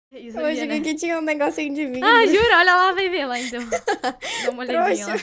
Isso, Eu achei que aqui tinha um negocinho de vidro. Ah, juro? Olha lá, vai ver lá então. Dá uma olhadinha lá.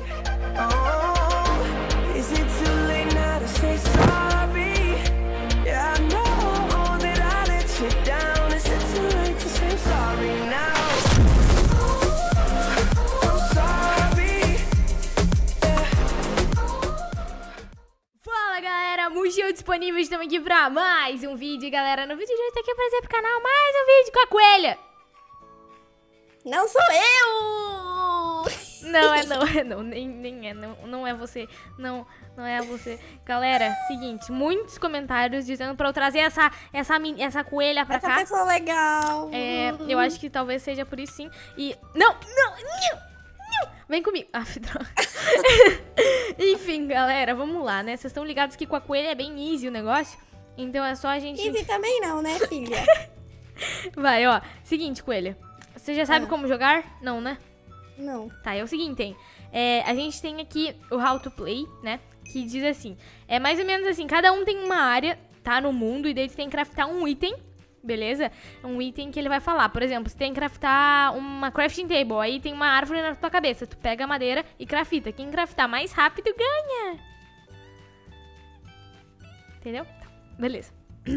Fala galera, Museu disponível, estamos aqui pra mais um vídeo, galera. No vídeo de hoje tá aqui pra trazer pro canal mais um vídeo com a coelha. Não sou eu! Não é você, não é você. Galera, seguinte, muitos comentários dizendo pra eu trazer essa coelha pra cá. Essa pessoa legal. Eu acho que talvez seja por isso sim. E, não, vem comigo. Ah, droga. Enfim, galera, vamos lá, né? Vocês estão ligados que com a coelha é bem easy o negócio. Então é só a gente... Easy também não, né, filha? Vai, ó. Seguinte, coelha. Você já sabe como jogar? Não, né? Não. Tá, é o seguinte, hein? A gente tem aqui o How to Play, né? Que diz assim, é mais ou menos assim, cada um tem uma área, tá? No mundo, e daí você tem que craftar um item, beleza? Um item que ele vai falar. Por exemplo, você tem que craftar uma crafting table, aí tem uma árvore na tua cabeça. Tu pega a madeira e crafta. Quem craftar mais rápido ganha. Entendeu? Beleza.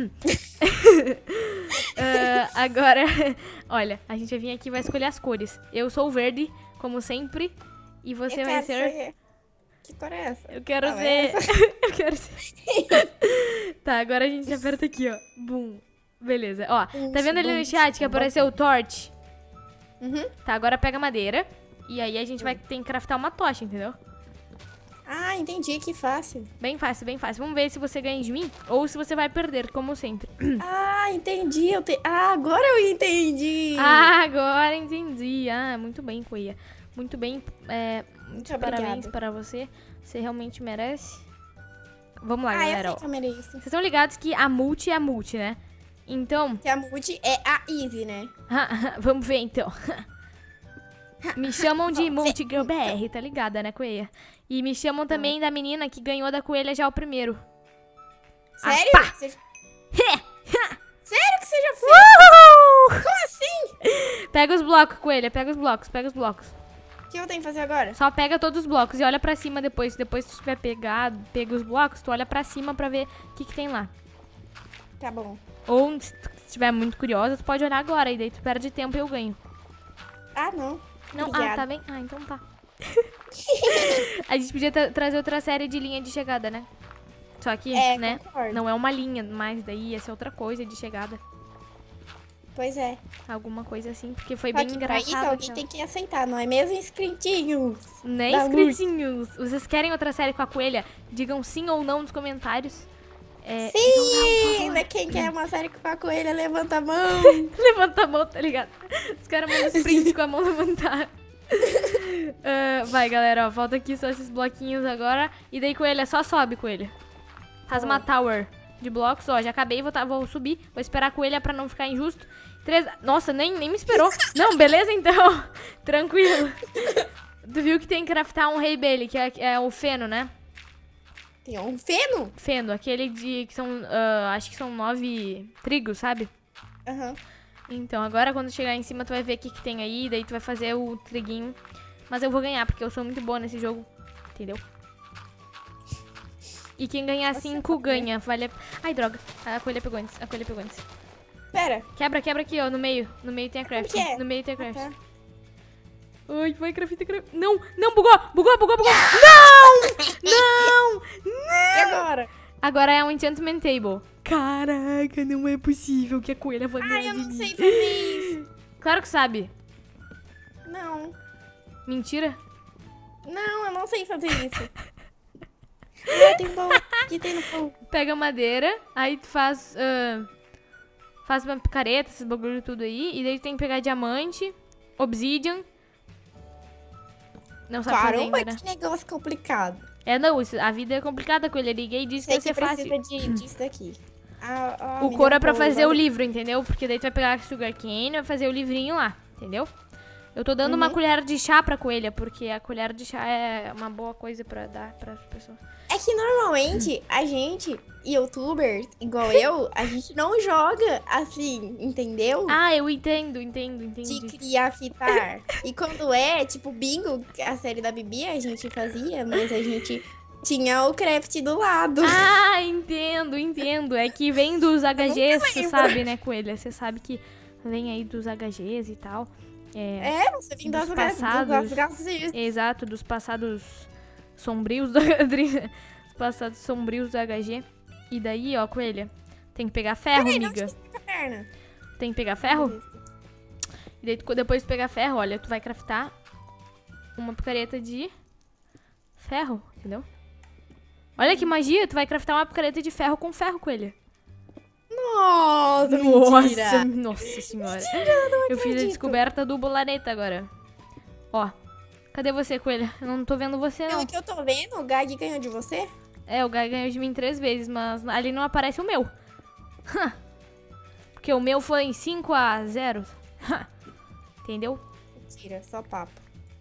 Agora, olha, a gente vai vir aqui e vai escolher as cores. Eu sou o verde, como sempre. E você vai ser... Que cor é essa? Eu quero ser... Eu quero ser... Tá, agora a gente aperta aqui, ó. Bum. Beleza. Ó, tá vendo ali no chat que apareceu o torch? Uhum. Tá, agora pega a madeira. E aí a gente vai ter que craftar uma tocha, entendeu? Ah, entendi, que fácil. Bem fácil, bem fácil. Vamos ver se você ganha de mim ou se você vai perder, como sempre. Ah, entendi. Ah, agora eu entendi. Ah, agora entendi. Ah, muito bem, Coelha. Muito bem. Muitos parabéns para você. Você realmente merece. Vamos lá, galera. Eu sei que eu mereço. Vocês estão ligados que a multi é a multi, né? Então... Que a multi é a easy, né? Vamos ver, então. Me chamam de Multigirl BR, tá ligada, né, Coelha? E me chamam também da menina que ganhou da coelha já o primeiro. Sério? Sério que você já foi? Como assim? Pega os blocos, Coelha, pega os blocos, pega os blocos. O que eu tenho que fazer agora? Só pega todos os blocos e olha pra cima depois. Depois que tu tiver pega os blocos, tu olha pra cima pra ver o que tem lá. Tá bom. Ou, se tu estiver muito curiosa, tu pode olhar agora. E daí tu perde tempo e eu ganho. Ah, não. Não, Obrigada. tá bem? Ah, então tá. A gente podia trazer outra série de linha de chegada, né? Só que, né, concordo. não é uma linha, mas daí ia ser outra coisa de chegada. Pois é. Alguma coisa assim, porque foi Só bem que engraçado. pra isso, alguém tem que aceitar, não é mesmo, inscritinhos? Nem da inscritinhos. Vocês querem outra série com a coelha? Digam sim ou não nos comentários. Sim! Então, quem quer uma série com a coelha, levanta a mão. Levanta a mão, tá ligado? Os caras mandam sprint com a mão levantada. Vai, galera, ó, falta aqui só esses bloquinhos agora. E daí, coelha, só sobe, coelha. Faz uma tower de blocos, ó, já acabei, vou subir. Vou esperar a coelha pra não ficar injusto. Nossa, nem me esperou. Não, beleza então. Tranquilo. Tu viu que tem que craftar um rei Bailey, que é o feno, né? Tem um feno? Feno, aquele que são, acho que são 9 trigos, sabe? Aham. Então, agora quando chegar em cima tu vai ver o que tem aí, daí tu vai fazer o triguinho. Mas eu vou ganhar, porque eu sou muito boa nesse jogo, entendeu? E quem ganhar 5 ganha, vale... Ai, droga, a coelha pegou antes, Pera. Quebra aqui, ó, no meio tem a craft. que é? No meio tem a craft. Tá. Ai, vai, craft. Não, bugou. Não! E agora? Agora é um enchantment table. Caraca, não é possível que a coelha vai ganhar Ai, eu de não mim. sei fazer isso. Claro que sabe. Não. Mentira? Não, eu não sei fazer isso. Ah, tem pão. Aqui tem no pão. Pega madeira, aí tu faz uma picareta, esses bagulho tudo aí. E daí tu tem que pegar diamante, obsidian. Não sabe fazer Caramba, ainda, né? que negócio complicado. Não, a vida é complicada com ele. Liguei e disse que ia ser fácil. Precisa disso daqui. O couro é pra fazer o livro, entendeu? Porque daí tu vai pegar a sugar cane e vai fazer o livrinho lá, entendeu? Eu tô dando uma colher de chá pra coelha, porque a colher de chá é uma boa coisa pra dar pras pessoas. É É que normalmente a gente, youtubers, igual eu, a gente não joga assim, entendeu? Ah, eu entendo. De criar fitar. E quando é, tipo, bingo, a série da Bibi, a gente fazia, mas a gente tinha o craft do lado. Ah, entendo. É que vem dos HGs, você lembro. sabe, né, Coelha? Você sabe que vem aí dos HGs e tal. É, você vem Dos das passados. graças. Exato, dos passados sombrios do HG. Os passados sombrios do HG. E daí, ó, Coelha, tem que pegar ferro, Peraí, não amiga. tinha caverna. Tem que pegar ferro? Beleza. E daí, depois de pegar ferro, olha, tu vai craftar uma picareta de ferro, entendeu? Olha que magia, tu vai craftar uma picareta de ferro com ferro, Coelha. Nossa, mentira. Nossa senhora. Não Eu fiz a acredito. descoberta do bolaneta agora. Ó, cadê você, Coelha? Eu não tô vendo você, não. Pelo que eu tô vendo, o Gag ganhou de você? É, o Guy ganhou de mim 3 vezes, mas ali não aparece o meu. Porque o meu foi em 5-0. Entendeu? Mentira, só papo.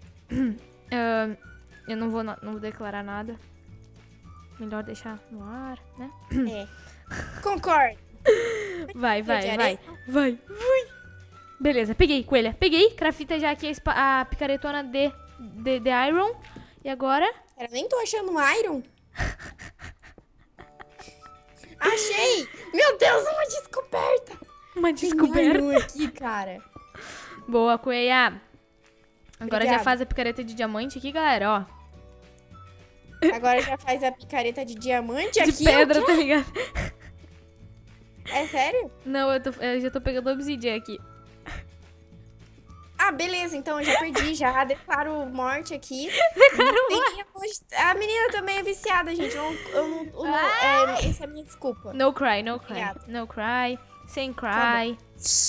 Eu não vou declarar nada. Melhor deixar no ar, né? É. Concordo. Vai. de areia? Vai. Beleza, peguei, Coelha. Peguei, crafita já aqui a picaretona de Iron. E agora? Cara, nem tô achando um Iron. Achei! Meu Deus, uma descoberta! Uma Tem descoberta. Iron aqui, cara. Boa, Coelha. Agora já Obrigada. faz a picareta de diamante aqui, galera, ó. Agora já faz a picareta de diamante De aqui. pedra, o tá quê? ligado? É sério? Não, eu já tô pegando obsidian aqui. Ah, beleza, então eu já perdi, já declaro morte aqui. A menina também é viciada, gente. Essa é a minha desculpa. No cry. Obrigada. No cry. Sem Tá cry.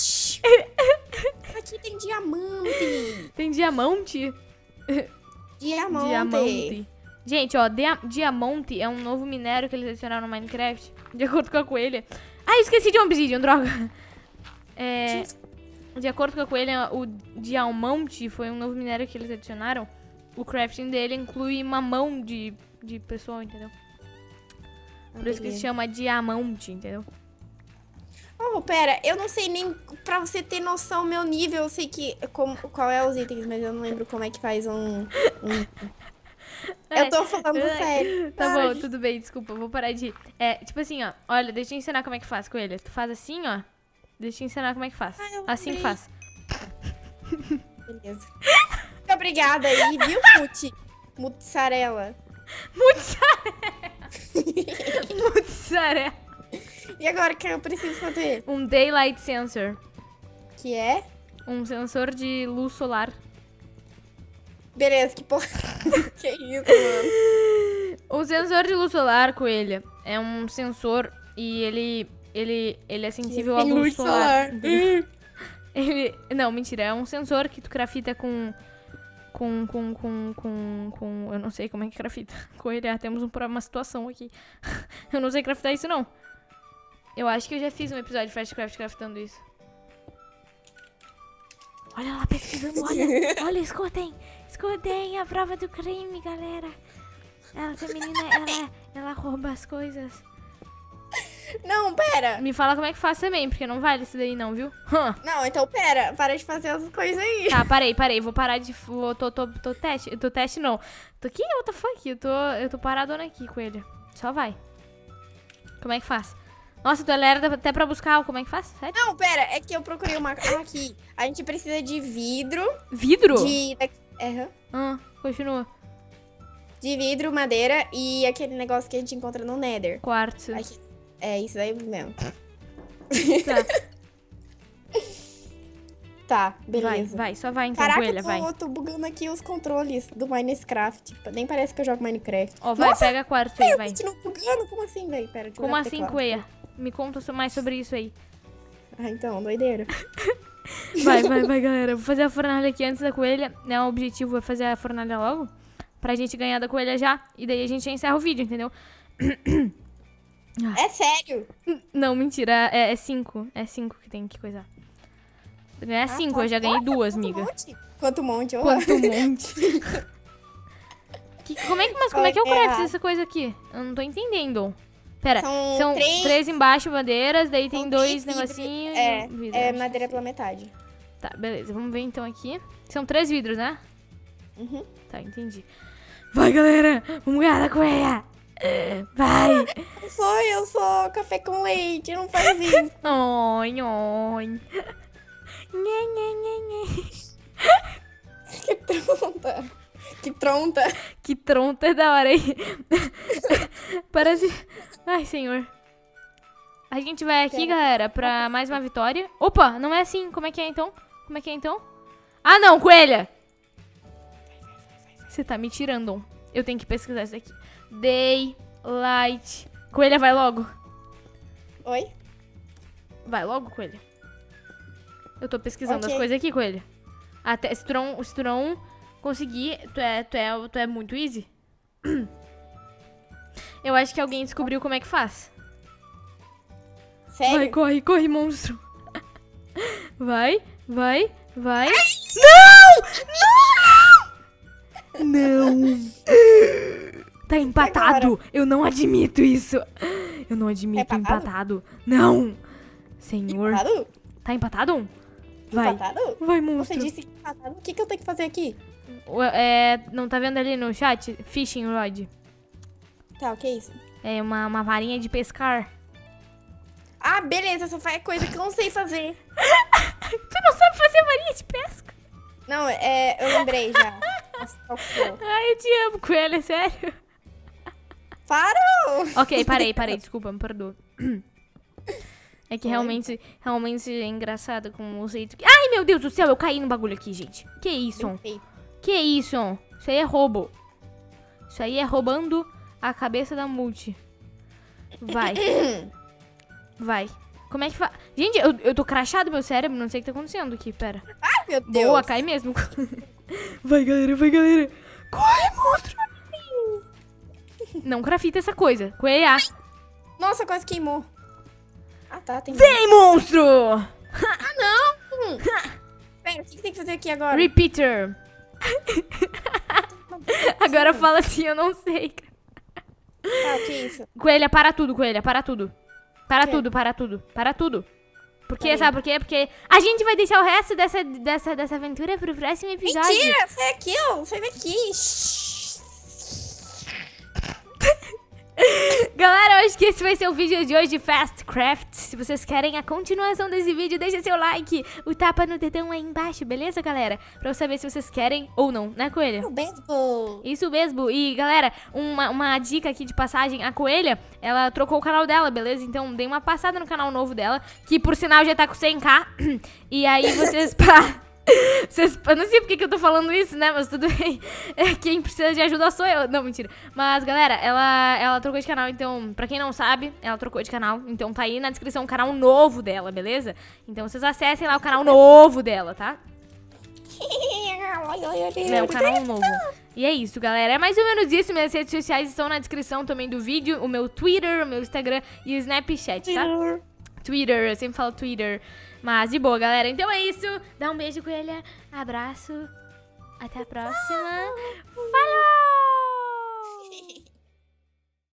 Aqui tem diamante. Tem diamante? Diamante. Gente, ó, diamante é um novo minério que eles adicionaram no Minecraft. De acordo com a Coelha. Ah, esqueci de obsidian, droga. De acordo com a Coelha, o diamante foi um novo minério que eles adicionaram. O crafting dele inclui uma mão de pessoa, entendeu? Por isso que se chama diamante, entendeu? Oh, pera, eu não sei nem, pra você ter noção, meu nível, eu sei qual é os itens, mas eu não lembro como é que faz um Eu tô falando sério. Tá Para, bom, tudo bem, desculpa, vou parar de rir. Tipo assim, ó, olha, deixa eu ensinar como é que faz, Coelha. Tu faz assim, ó, deixa eu ensinar como é que faz. eu Assim lembrei. faz. Beleza. Muito obrigada aí, viu, Mussarela? Mussarela. E agora o que eu preciso fazer? Um daylight sensor. Que é? Um sensor de luz solar. Beleza, que porra. Que isso, mano? O sensor de luz solar, Coelha, é um sensor e ele é sensível à Tem luz luz solar. solar. Não, mentira, é um sensor que tu grafita com eu não sei como é que grafita. Coelha, temos uma situação aqui. Eu não sei grafitar isso, não. Eu acho que eu já fiz um episódio de Flashcraft craftando isso. Olha lá, pesquisando, olha, escutem. Escutem a prova do crime, galera. Essa menina, ela rouba as coisas. Não, pera. Me fala como é que faz também, porque não vale isso daí não, viu? Não, então pera. Para de fazer as coisas aí. Tá, parei. Vou parar de... Tô teste. Tô teste, não. Tô aqui, what the fuck? Eu tô paradona aqui, Coelho. Só vai. Como é que faz? Nossa, tu era até pra buscar. Como é que faz? Sério? Não, pera. É que eu procurei uma... Aqui. A gente precisa de vidro. Vidro? Continua. De vidro, madeira e aquele negócio que a gente encontra no Nether. Quartzo. Aqui. É isso aí mesmo. Tá, Tá, beleza. vai. Só vai então, Caraca, Coelha, vai. eu tô bugando aqui os controles do Minecraft. Nem parece que eu jogo Minecraft. Ó, vai, Nossa, pega quartzo aí, eu vai. continuo bugando? Como assim, velho? Pera, deixa eu Como olhar pro assim, teclado. Coelha? Me conta mais sobre isso aí. Ah, então, doideira. Vai, galera. Vou fazer a fornalha aqui antes da Coelha. Né, o objetivo é fazer a fornalha logo. Pra gente ganhar da Coelha já. E daí a gente já encerra o vídeo, entendeu? É sério? Não, mentira. É 5. É 5 que tem que coisar. É 5, tá. eu já ganhei 2, Quanto miga. monte? Quanto monte? Quanto monte. Mas como é que eu crafto essa coisa aqui? Eu não tô entendendo. Pera, são três embaixo bandeiras, daí tem dois negocinhos. É madeira pela metade. Tá, beleza. Vamos ver então aqui. São 3 vidros, né? Uhum. Tá, entendi. Vai, galera! Vamos ganhar da Coreia! Vai! Eu sou café com leite, não faz isso. Oi, oi. Nhe, nhe, nhe, nhe. Que tronta. Que tronta. Que tronta é da hora aí. Parece... Ai, senhor. A gente vai aqui, galera, pra mais uma vitória. Opa, não é assim. Como é que é, então? Como é que é, então? Ah, não, coelha! Você tá me tirando. Eu tenho que pesquisar isso aqui. Daylight. Coelha, vai logo. Oi? Vai logo, coelha. Eu tô pesquisando as coisas aqui, coelha. Até se tu não conseguir, tu é muito easy. Eu acho que alguém descobriu como é que faz. Sério? Vai, corre, corre, monstro. Vai. Não! Tá empatado. Eu não admito isso. Eu não admito empatado. Não! Senhor. Empatado? Tá empatado? Vai. Empatado? Vai, monstro. Você disse empatado. O que eu tenho que fazer aqui? Não tá vendo ali no chat? Fishing rod. Tá, o que é isso? É uma varinha de pescar. Ah, beleza. Só faz coisa que eu não sei fazer. Tu não sabe fazer varinha de pesca? Não, eu lembrei já. Ai, eu te amo, coelho, é sério. Parou! Ok, parei, desculpa, me perdoa. É que realmente é engraçado com o jeito que... Ai, meu Deus do céu, eu caí no bagulho aqui, gente. Que isso? Que isso? Isso aí é roubo. Isso aí é roubando a cabeça da multi. Vai. Vai. Como é que faz? Gente, eu tô crachado meu cérebro, não sei o que tá acontecendo aqui, pera. Ai, meu Deus. Boa, cai mesmo. Vai, galera, vai, galera. Corre, monstro. Não crafita essa coisa. Coelha. Nossa, quase queimou. Ah, tá. Tem... Vem, monstro. Ah, não. Pera, o que tem que fazer aqui agora? Repeater. Agora fala assim, eu não sei. Ah, o que é isso? Coelha, para tudo, coelha, para tudo. Para tudo, para tudo, para tudo. Porque, sabe por quê? Porque a gente vai deixar o resto dessa aventura pro próximo episódio. Mentira, sai aqui, ó. Sai daqui. Galera, eu acho que esse vai ser o vídeo de hoje de Fast Craft. Se vocês querem a continuação desse vídeo, deixa seu like, o tapa no dedão aí embaixo, beleza, galera? Pra eu saber se vocês querem ou não, né, coelha? Isso mesmo. Isso mesmo. E, galera, uma dica aqui de passagem. A coelha, ela trocou o canal dela, beleza? Então, dei uma passada no canal novo dela, que, por sinal, já tá com 100k. E aí, vocês... Eu não sei porque que eu tô falando isso, né? Mas tudo bem. Quem precisa de ajuda sou eu. Não, mentira. Mas, galera, ela trocou de canal. Então, pra quem não sabe, ela trocou de canal. Então, tá aí na descrição o canal novo dela, beleza? Então, vocês acessem lá o canal novo dela, tá? É o canal novo. E é isso, galera. É mais ou menos isso. Minhas redes sociais estão na descrição também do vídeo. O meu Twitter, o meu Instagram e o Snapchat, tá? Twitter, eu sempre falo Twitter. Mas de boa, galera. Então é isso. Dá um beijo, coelha. Abraço. Até a próxima. Falou!